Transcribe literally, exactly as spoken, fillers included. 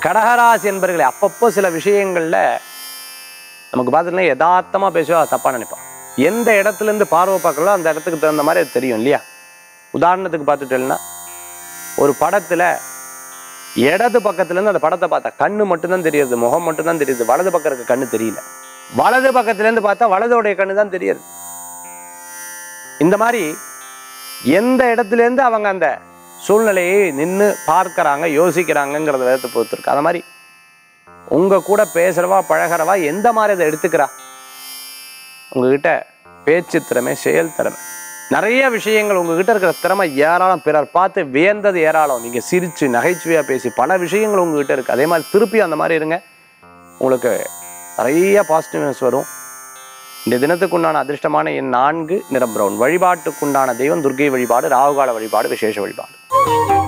கடகராசி என்பர்களே, அப்பப்போ சில விஷயங்கள்ல நமக்கு பார்த்துட்டுனா யதார்த்தமா பேசுவா தப்பா நினைப்பான். எந்த இடத்துல இருந்து பார்வை பார்க்கறோ அந்த இடத்துக்கு தகுந்த மாதிரி அது தெரியும் இல்லையா? உதாரணத்துக்கு பார்த்துட்டேன்னா, ஒரு படத்துல இடது பக்கத்துல இருந்து அந்த படத்தை பார்த்தா கண்ணு மட்டும்தான் தெரியுது, முகம் மட்டும்தான் தெரியுது, வலது பக்கம் இருக்க கண்ணு தெரியல. வலது பக்கத்துல இருந்து பார்த்தா வலதோடைய கண்ணு தான் தெரியுது. இந்த மாதிரி எந்த இடத்துல இருந்து அவங்க அந்த சூழ்நிலையை நின்று பார்க்கறாங்க, யோசிக்கிறாங்கிறத விதத்தை பொறுத்து இருக்கு. அந்த மாதிரி உங்க கூட பேசுறவா பழகிறவா எந்த மாதிரி அதை எடுத்துக்கிறா, உங்ககிட்ட பேச்சு திறமை, செயல் திறமை, நிறைய விஷயங்கள் உங்ககிட்ட இருக்கிற திறமை ஏராளம். பிறர் பார்த்து வியந்தது ஏராளம். நீங்க சிரிச்சு நகைச்சுவையா பேசி பல விஷயங்கள் உங்ககிட்ட இருக்கு. அதே மாதிரி திருப்பி அந்த மாதிரி இருங்க, உங்களுக்கு நிறைய பாசிட்டிவ்னஸ் வரும். இந்த தினத்துக்குண்டான அதிர்ஷ்டமான எண் நான்கு, நிறம் பிரவுன். வழிபாட்டுக்குண்டான தெய்வம் துர்க்கை வழிபாடு, ராகுகால வழிபாடு, விசேஷ வழிபாடு.